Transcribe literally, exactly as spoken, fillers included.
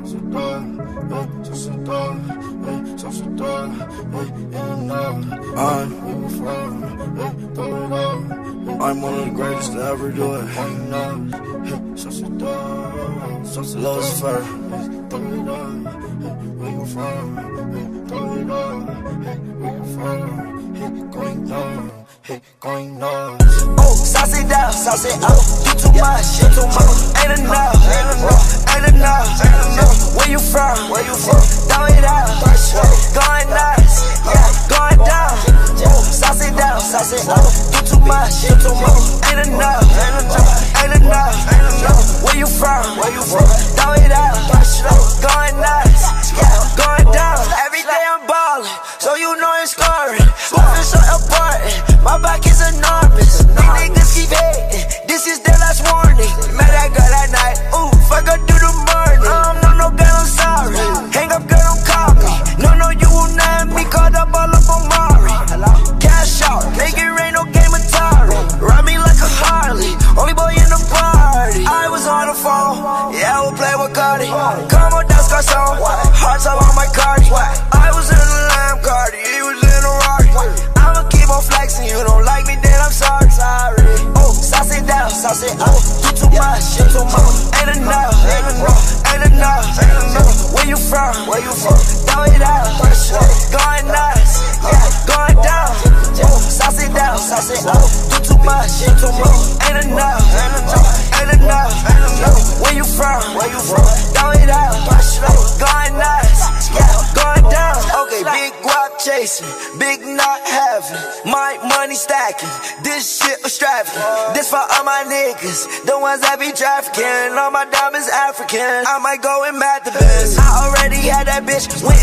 I'm one of the greatest to ever do it. Lucifer. Oh, sauce it down, sauce it up. You too much, shit too much. Ain't enough, ain't enough, ain't enough, ain't enough. Where you from? Where you from? Throw it out, going nuts, yeah, going down. Oh, sauce it down, sauce it up. You too much, shit too much. Ain't enough, ain't enough, ain't enough, ain't enough. Where you from? Where you from? Throw it out, going nuts, yeah, going down. Every day I'm ballin', so you know it's scoring. Moving so important, my back is enormous. These niggas keep hating, this is their last warning. Met that girl that night, ooh, fuck her through the morning. Um, no, no, girl, I'm sorry. Hang up, girl, don't call me. No, no, you will not have me caught up all up on Mari. Cash out, make it rain, no game Atari. Ride me like a Harley, only boy in the party. I was on the phone, yeah, I will play with Cardi. Come on, that's got some hearts all on my Cardi. I was in the Lamb Cardi, he was in the Rari. I'ma keep on flexing, you don't like me, then I'm sorry, sorry. Oh, sauce it down, sauce it up. You too much, shit too much. Ain't enough, ain't enough, ain't enough, ain't enough. Where you from? Where you from? Throw it out, going nuts, yeah, going down. Oh, sauce it down, sauce it up. You too much, shit too much. Ain't enough, ain't enough, ain't enough, ain't enough. Where you from? Where you from? Throw it out, going nuts, yeah, going down. Okay, big guap chasing, big not having, my money stacking. This shit extravagant. This for all my niggas, the ones that be trafficking. All my diamonds African. I might go and mad the best. I already had that bitch, went